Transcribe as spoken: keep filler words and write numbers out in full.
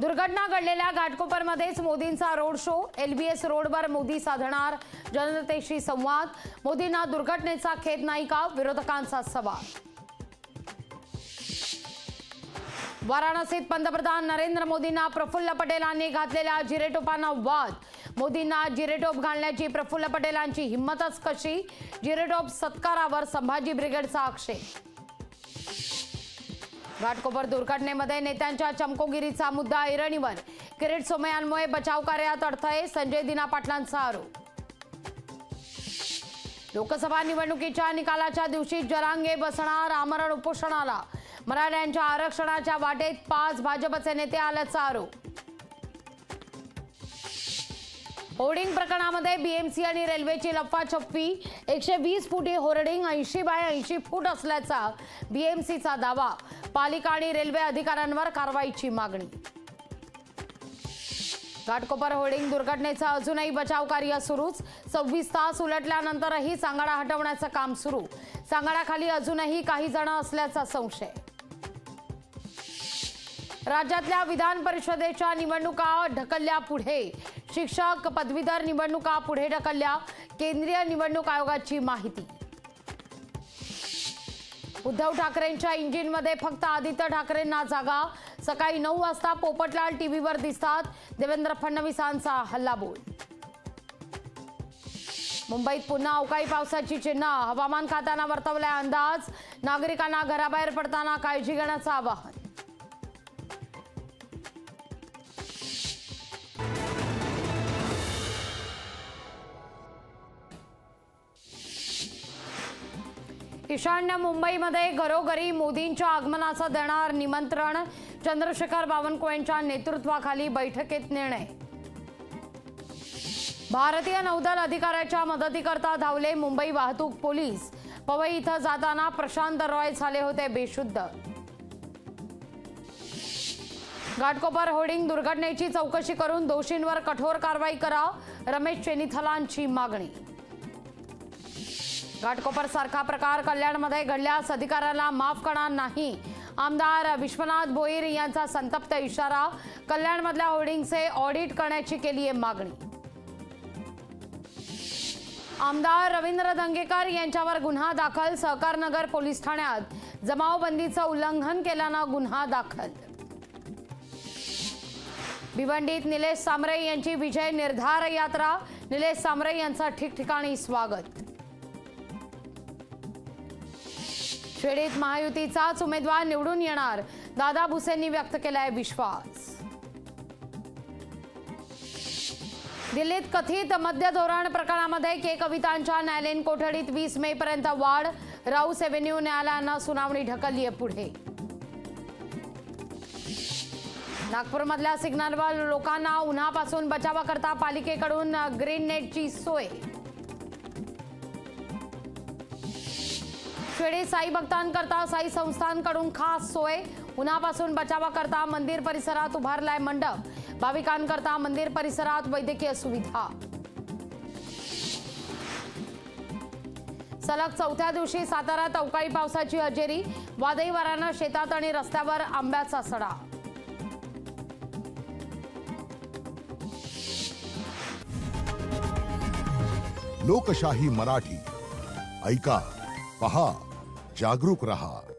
दुर्घटना घडलेल्या घाटकोपरमध्येच मोदींचा रोड शो। एलबीएस रोडवर मोदी साधणार जनतेशी संवाद। मोदींना दुर्घटनेचा खेद नाही का, विरोधकांचा सवाल। वाराणसीत पंतप्रधान नरेंद्र मोदींना प्रफुल्ल पटेलांनी घातलेल्या जिरेटोपांना वाद। मोदींना जिरेटोप घालण्याची प्रफुल्ल पटेलांची हिम्मतच कशी, जिरेटोप सत्कारावर संभाजी ब्रिगेडचा आक्षेप। घाटकोपर दुर्घटनेमध्ये नेत्यांच्या चमकोगिरीचा मुद्दा ऐरणीवर। किरीट सोमय्यांमुळे बचाव कार्यात अडथळे, संजय दिना पाटलांचा आरोप। लोकसभा निवडणुकीच्या निकालाच्या दिवशी जरांगे बसणार आमरण उपोषणाला। मराठ्यांच्या आरक्षणाच्या वाटेत पाच भाजपचे नेते आल्याचा आरोप। होर्डिंग प्रकरणामध्ये बीएमसी आणि रेल्वेची लफाछपी। एकशे वीस फुटी होर्डिंग ऐंशी बाय ऐंशी फूट असल्याचा बीएमसीचा दावा। पालिका आणि रेल्वे अधिकाऱ्यांवर कारवाईची मागणी। घाटकोपर होर्डिंग दुर्घटनेचा अजूनही बचाव कार्य सुरूच। सव्वीस तास उलटल्यानंतरही सांगाडा हटवण्याचं काम सुरू। सांगाडाखाली अजूनही काही जण असल्याचा संशय। राज्यातल्या विधान परिषदेच्या निवडणुका ढकलल्या पुढे। शिक्षक पदवीधर निवडणुका पुढे ढकलल्या, केंद्रीय निवडणूक आयोगाची माहिती। उद्धव ठाकरेंच्या इंजिनमध्ये फक्त आदित्य ठाकरेंना जागा। सकाळी नऊ वाजता पोपटलाल टीव्हीवर दिसतात, देवेंद्र फडणवीसांचा हल्लाबोल। मुंबईत पुन्हा अवकाळी पावसाची चिन्ह। हवामान खात्यानं वर्तवलाय अंदाज। नागरिकांना घराबाहेर पडताना काळजी घेण्याचं आवाहन। ईशान्य मुंबईमध्ये घरोघरी मोदींच्या आगमनाचं देणार निमंत्रण। चंद्रशेखर बावनकुळेंच्या नेतृत्वाखाली बैठकीत निर्णय। भारतीय नौदल अधिकाऱ्याच्या मदतीकरता धावले मुंबई वाहतूक पोलीस। पवई इथं जाताना प्रशांत रॉय झाले होते बेशुद्ध। घाटकोपर होर्डिंग दुर्घटनेची चौकशी करून दोषींवर कठोर कारवाई करा, रमेश चेनिथलांची मागणी। घाटकोपर सारखा प्रकार कल्याणमध्ये घडल्यास अधिकाऱ्याला माफ करणार नाही। आमदार विश्वनाथ भोईर यांचा संतप्त इशारा। कल्याणमधल्या होर्डिंगचे ऑडिट करण्याची केली आहे मागणी। आमदार रवींद्र दंगेकर यांच्यावर गुन्हा दाखल। सहकारनगर पोलीस ठाण्यात जमावबंदीचं उल्लंघन केल्यानं गुन्हा दाखल। भिवंडीत निलेश सांबरे यांची विजय निर्धार यात्रा। निलेश सांबरे यांचं ठिकठिकाणी स्वागत। खेडीत महायुतीचाच उमेदवार निवडून येणार, दादा भुसेंनी व्यक्त केलाय विश्वास। दिल्लीत कथित मद्य धोरण प्रकरणामध्ये के कवितांच्या न्यायालयीन कोठडीत वीस मे पर्यंत वाढ। राऊस एव्हेन्यू न्यायालयानं सुनावणी ढकलली आहे पुढे। नागपूरमधल्या सिग्नलवर लोकांना उन्हापासून बचावाकरता पालिकेकडून ग्रीन नेटची सोय। शिर्डी साई भक्तांकरता साई संस्थांकडून खास सोय। उन्हापासून बचावाकरता मंदिर परिसरात उभारलाय मंडप। भाविकांकरता मंदिर परिसरात वैद्यकीय सुविधा। सलग चौथ्या दिवशी साताऱ्यात अवकाळी पावसाची हजेरी। वादळी वाऱ्यानं शेतात आणि रस्त्यावर आंब्याचा सडा। लोकशाही मराठी ऐका, पहा, जागरूक रहा।